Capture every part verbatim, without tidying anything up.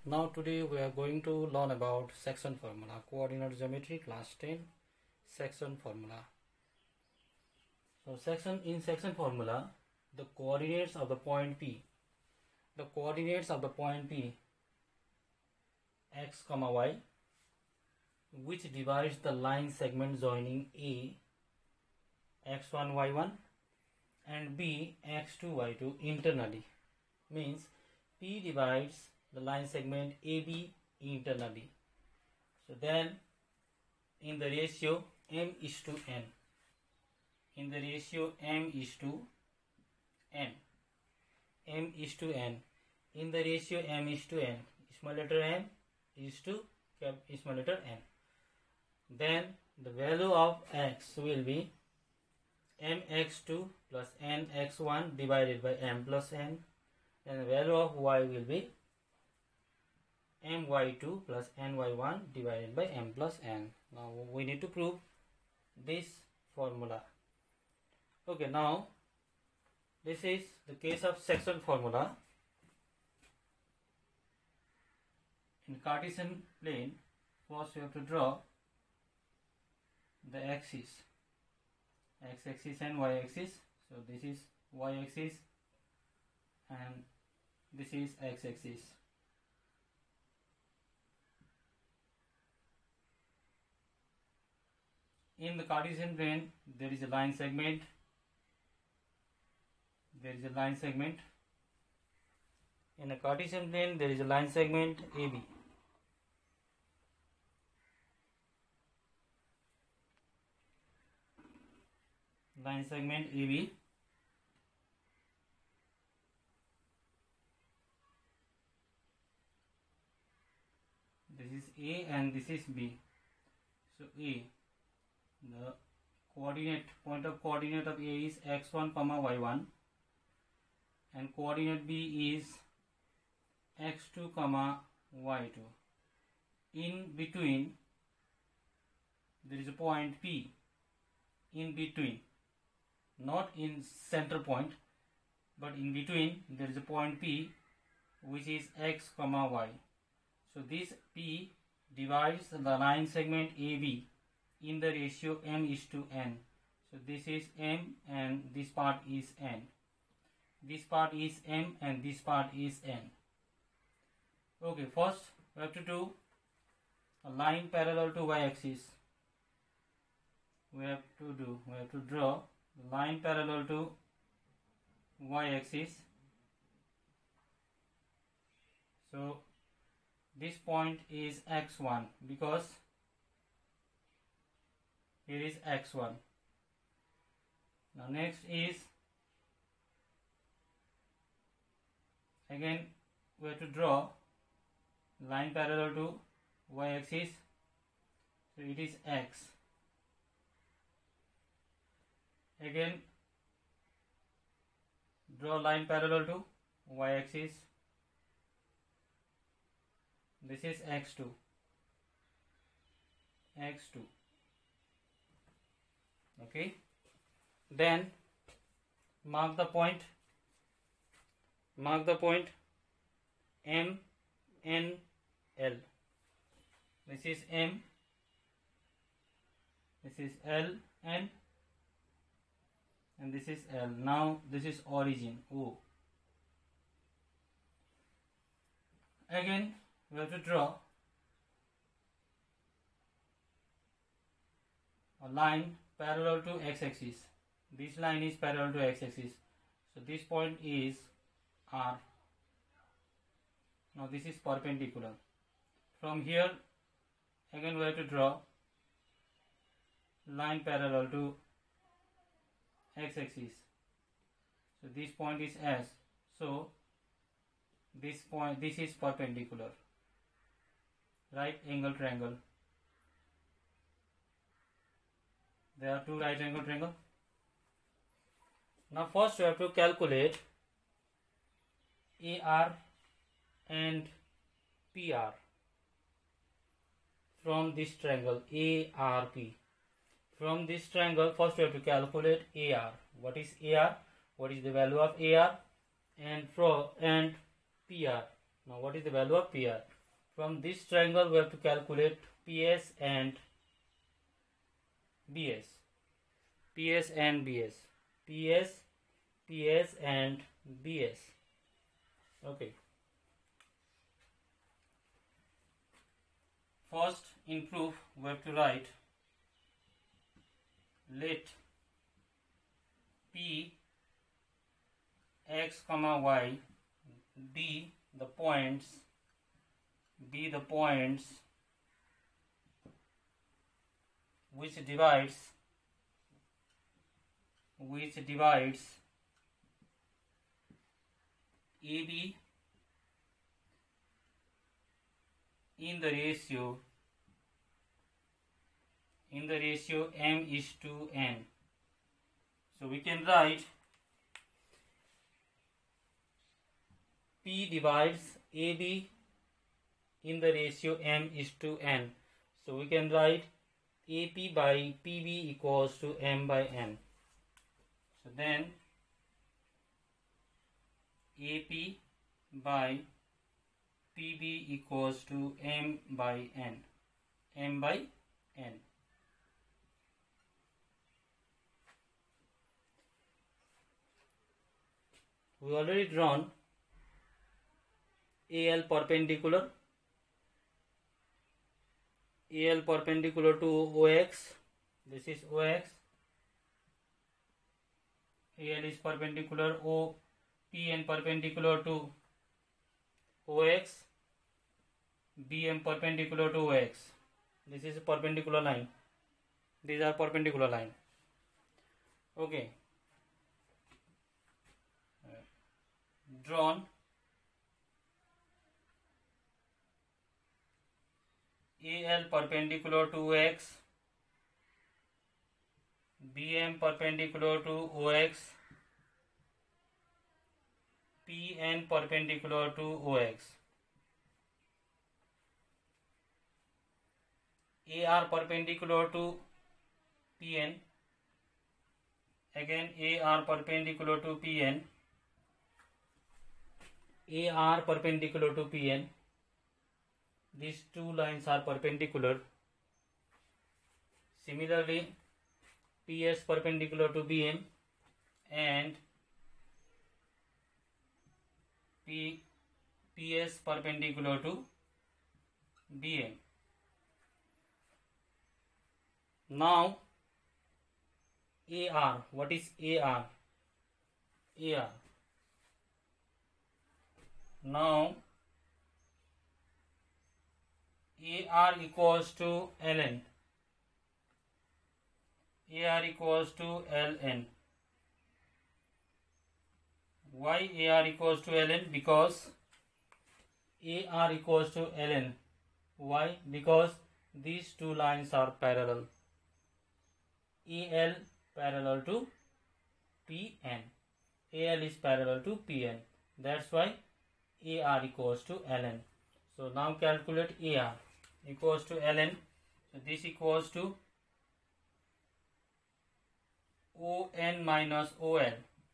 Now today we are going to learn about section formula, coordinate geometry, class ten, section formula. So section in section formula, the coordinates of the point P, the coordinates of the point P, x comma y, which divides the line segment joining A, x one, y one, and B, x two, y two internally, means P divides the line segment A B internally. So then in the ratio m is to n, in the ratio m is to n, m is to n, in the ratio m is to n, small letter m is to small letter n, then the value of x will be m x two plus n x one divided by m plus n, and the value of y will be m y two plus n y one divided by m plus n. Now we need to prove this formula. Okay, now this is the case of section formula. In Cartesian plane, first we have to draw the axis, x axis and y axis. So this is y axis and this is x axis. In the Cartesian plane, there is a line segment, there is a line segment. In a Cartesian plane, there is a line segment A B. Line segment A B. This is A and this is B. So A, the coordinate point of coordinate of A is x one comma y one, and coordinate B is x two comma y two. In between there is a point P, in between, not in center point, but in between there is a point P which is x comma y. So this P divides the line segment A B in the ratio m is to n. So this is m and this part is n. This part is m and this part is n. Okay, first we have to do a line parallel to y axis. We have to do, we have to draw the line parallel to y axis. So this point is x one because here is x one. Now next is, again we have to draw line parallel to y axis. So it is x. Again draw line parallel to y axis. This is x two, x two. Okay, then mark the point, mark the point M, N, L. This is M, this is L, N, and this is L. Now this is origin, O. Again we have to draw a line parallel to x-axis. This line is parallel to x-axis. So this point is R. Now this is perpendicular. From here again we have to draw line parallel to x-axis. So this point is S. So this point, this is perpendicular. Right angle triangle. There are two right angle triangle. Now first we have to calculate A R and P R from this triangle A R P. From this triangle first we have to calculate A R. What is A R? What is the value of A R? And from and P R. Now what is the value of P R? From this triangle we have to calculate P S and B S. P S and B S. P S, P S and B S. Okay. First, in proof, we have to write let P x comma y be the points be the points which divides which divides A B in the ratio in the ratio m is to n. So we can write P divides A B in the ratio m is to n. So we can write A P by P B equals to m by n. So then A P by P B equals to m by n. M by n. We already drawn A L perpendicular A L perpendicular to O X. This is O X. A L is perpendicular O P N perpendicular to O X. B M perpendicular to O X. This is a perpendicular line. These are perpendicular line. Okay. Drawn A L perpendicular to X, B M perpendicular to O X, P N perpendicular to O X, A R perpendicular to P N, again A R perpendicular to P N, A R perpendicular to P N. These two lines are perpendicular. Similarly, P S perpendicular to B M and P, PS perpendicular to B M. Now, A R. What is A R? A R. Now, A R equals to ln. A R equals to ln. Why A R equals to ln? Because A R equals to ln. Why? Because these two lines are parallel. A L parallel to P N. A L is parallel to P N. That's why A R equals to ln. So now calculate A R equals to ln. So this equals to O N minus O L.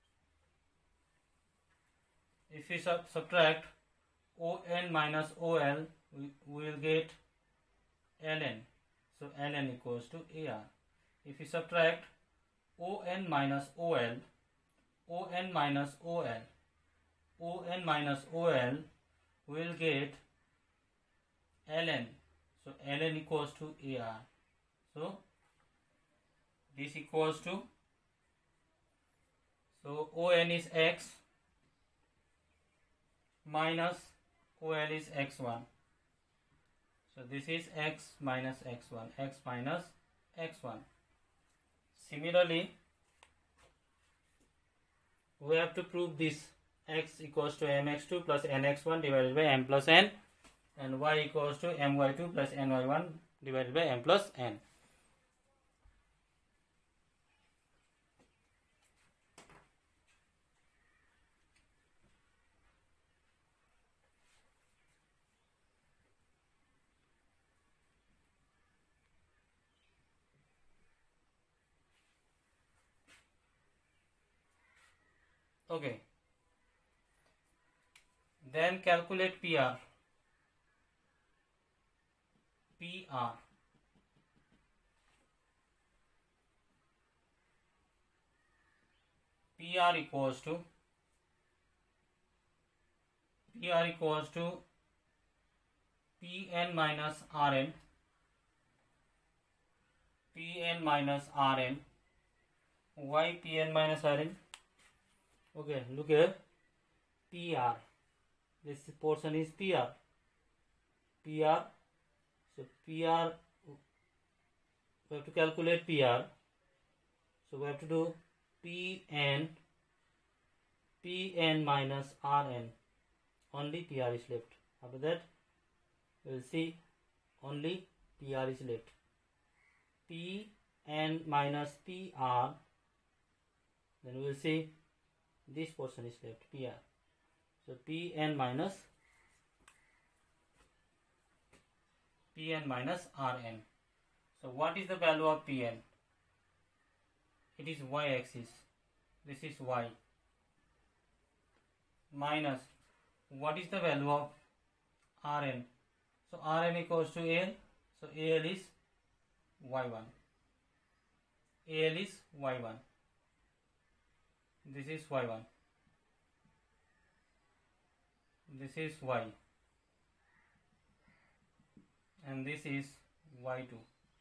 If we sub subtract O N minus O L, we will get ln. So ln equals to A R. If we subtract O N minus O L, O N minus O L, O N minus O L, we will get ln. So ln equals to A R. So this equals to, so O N is x minus O L is x one. So this is x minus x one, x minus x one. Similarly, we have to prove this x equals to m x two plus n x one divided by m plus n, and y equals to m y two plus n y one divided by m plus n. Okay. Then calculate P R. P R. P R equals to P R equals to Pn minus Rn. Pn minus Rn. Why Pn minus Rn? Okay, look here. P R. This portion is P R. P R. So P R. We have to calculate P R. So we have to do Pn. Pn minus Rn. Only P R is left. After that, we will see only P R is left. Pn minus P R. Then we will see this portion is left, P R. So Pn minus Pn minus Rn. So what is the value of Pn? It is y-axis. This is y. Minus what is the value of Rn? So Rn equals to Al. So Al is y one. Al is y one. This is y one. This is y. And this is y two.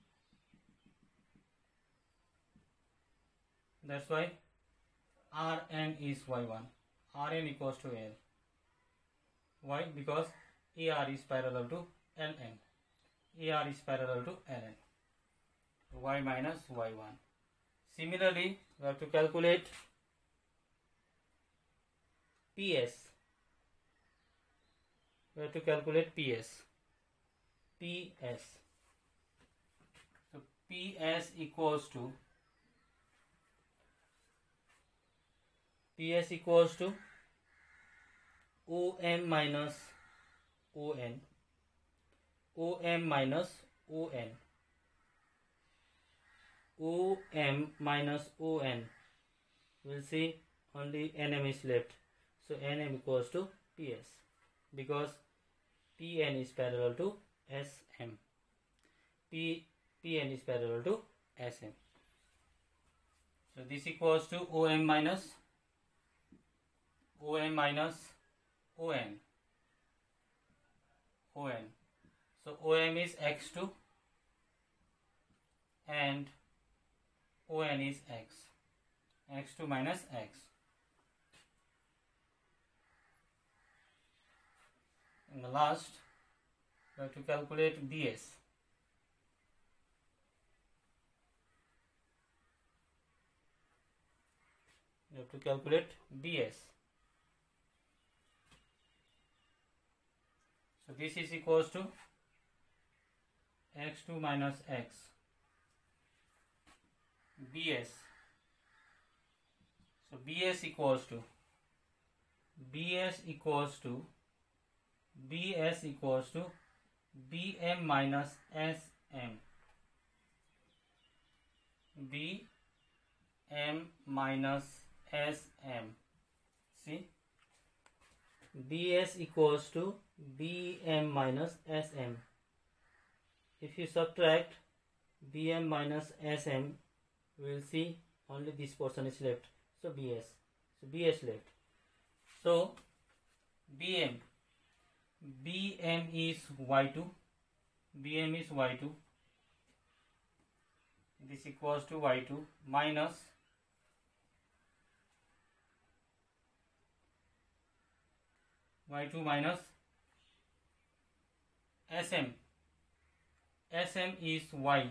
That's why Rn is y one. Rn equals to Al. Why? Because A R is parallel to Ln. A R is parallel to Ln. Y minus y one. Similarly, we have to calculate P S. We have to calculate P S. P S. So P S equals to P S equals to O M minus O N. O M minus O N. O M minus O N. We'll see only N M is left. So N M equals to P S because P N is parallel to S M. P, Pn is parallel to S M. So this equals to O M minus O M minus O N. O N. So O M is x two and O N is x. x two minus x. And the last, we have to calculate B S. We have to calculate B S. So this is equals to x two minus x. B S. So B S equals to B S equals to B S equals to B M minus S M. B M minus S M. See, B S equals to B M minus S M. If you subtract B M minus S M, we will see only this portion is left. So B S. So B S left. So B M. B M is y two. B M is y two. This equals to y two minus y two minus S M. S M is y.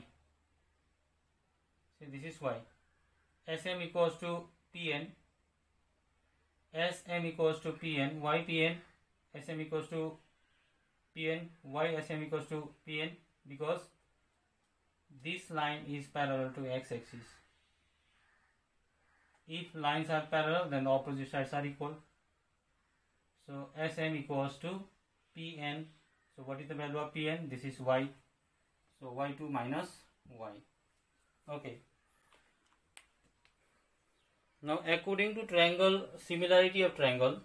So this is y. S M equals to Pn. S M equals to Pn. Y Pn. S M equals to Pn. Why S M equals to Pn? Because this line is parallel to x-axis. If lines are parallel, then the opposite sides are equal. So S M equals to Pn. So what is the value of Pn? This is y. So y two minus y. Okay. Now according to triangle, similarity of triangle,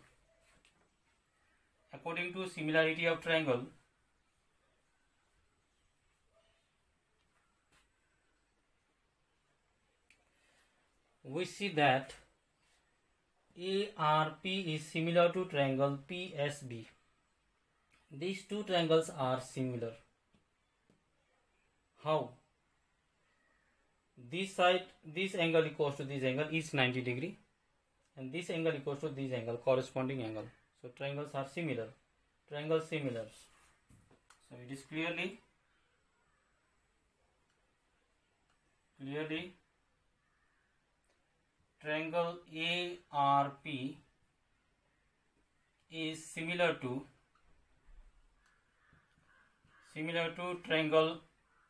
according to similarity of triangle, we see that A R P is similar to triangle P S B. These two triangles are similar. How? This side, this angle equals to this angle is ninety degree, and this angle equals to this angle, corresponding angle. So triangles are similar. Triangles similar. So it is clearly clearly triangle A R P is similar to similar to triangle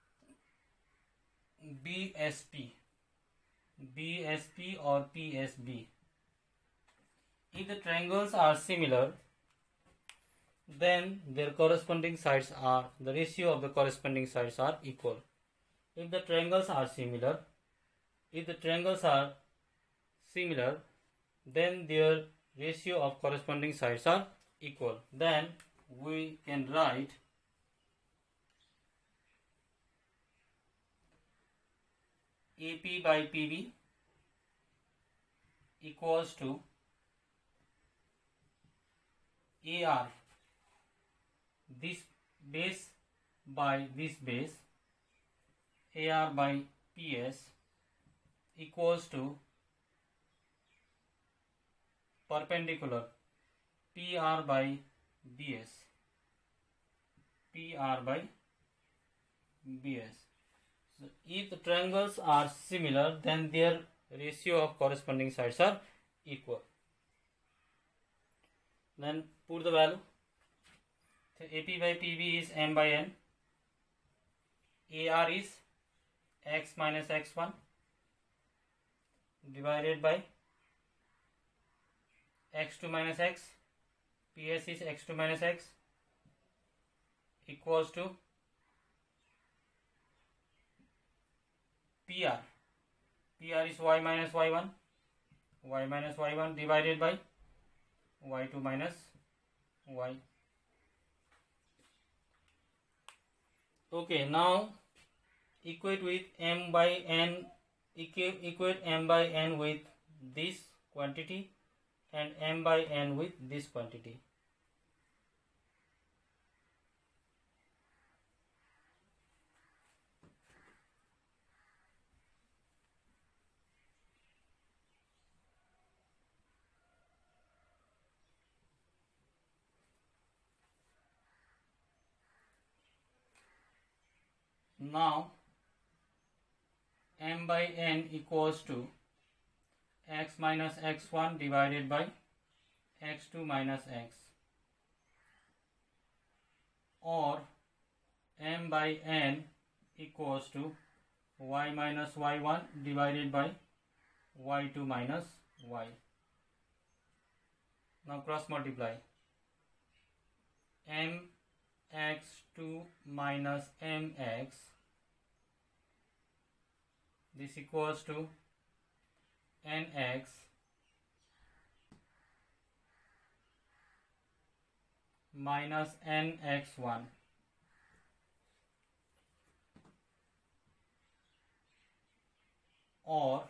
B S P, B S P or P S B. If the triangles are similar, then their corresponding sides are, the ratio of the corresponding sides are equal. If the triangles are similar, if the triangles are similar, then their ratio of corresponding sides are equal. Then we can write A P by P B equals to A R, this base by this base, A R by P S equals to perpendicular P R by B S, P R by B S. So if the triangles are similar, then their ratio of corresponding sides are equal. Then put the value. So A P by P B is m by n, A R is x minus x one divided by x two minus x, P S is x two minus x equals to P R. P R is y minus y one, y minus y one divided by y two minus y. Okay, now equate with m by n, equate m by n with this quantity and m by n with this quantity. Now m by n equals to x minus x one divided by x two minus x, or m by n equals to y minus y one divided by y two minus y. Now cross multiply. M x two minus mx, this equals to nx minus nx one, or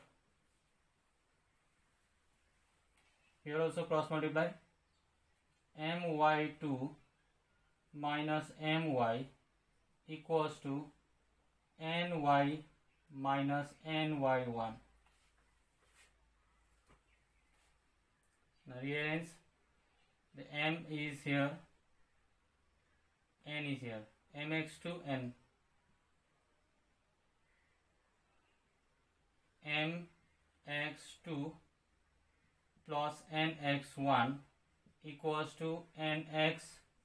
here also cross multiply, m y two minus my equals to ny minus ny one. Now rearrange. The m is here, n is here, mx two n, mx two plus nx one equals to nx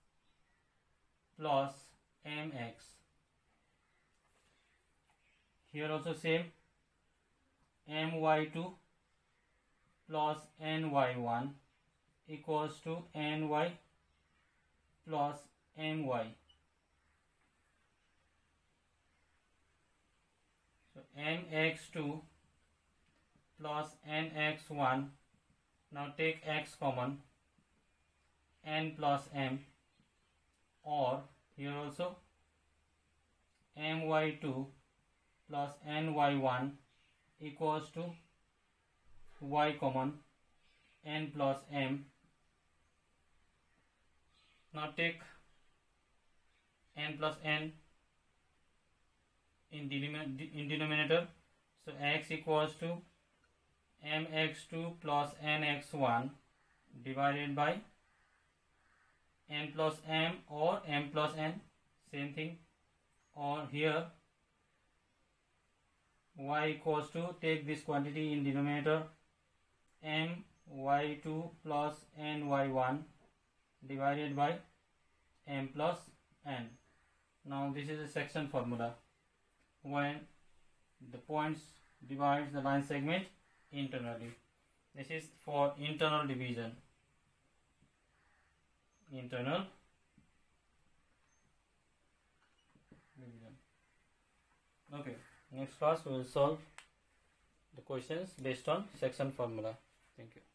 plus mx. Here also same, my two plus ny one equals to ny plus my. So mx two plus nx one, now take x common, n plus m, or here also my two plus ny one equals to y common, n plus m. Now take n plus n in in denominator, so x equals to m x two plus n x one divided by n plus m or m plus n, same thing. Or here y equals to, take this quantity in denominator, m y two plus n y one divided by m plus n. Now this is a section formula when the points divides the line segment internally. This is for internal division. Internal division. Okay, next class we will solve the questions based on section formula. Thank you.